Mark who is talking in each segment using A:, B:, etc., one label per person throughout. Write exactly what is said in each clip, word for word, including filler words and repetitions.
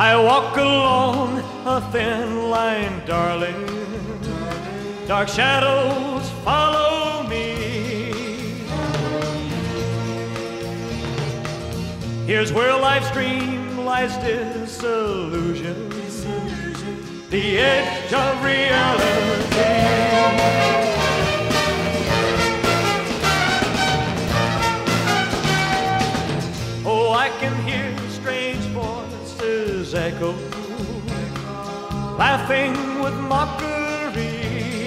A: I walk along a thin line, darling. Dark shadows follow me. Here's where life's dream lies disillusion, the edge of reality. Oh, I can hear strange voices echo, laughing with mockery.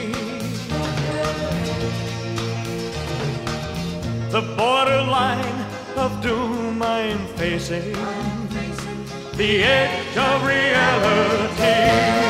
A: The borderline of doom I'm facing, the edge of reality.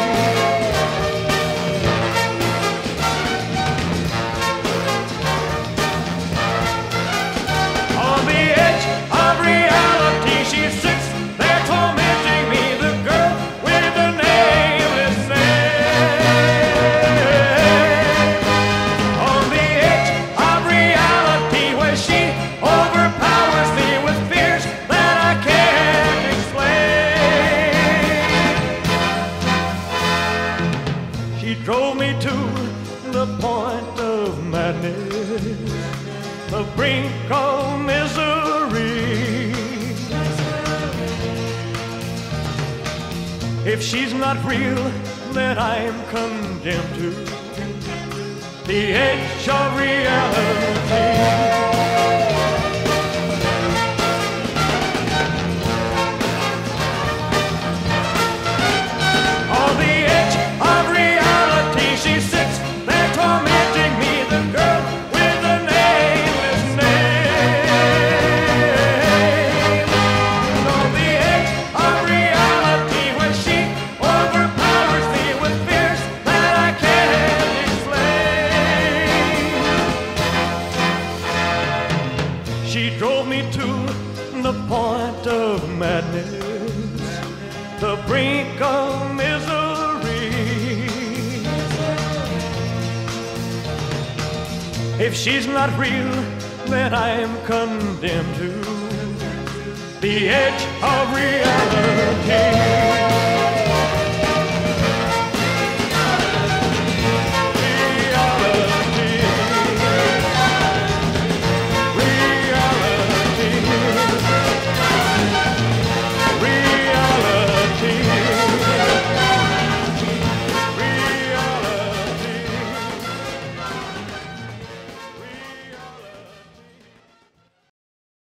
A: She drove me to the point of madness, the brink of misery. If she's not real, then I'm condemned to the edge of reality. She drove me to the point of madness, the brink of misery. If she's not real, then I'm condemned to the edge of reality.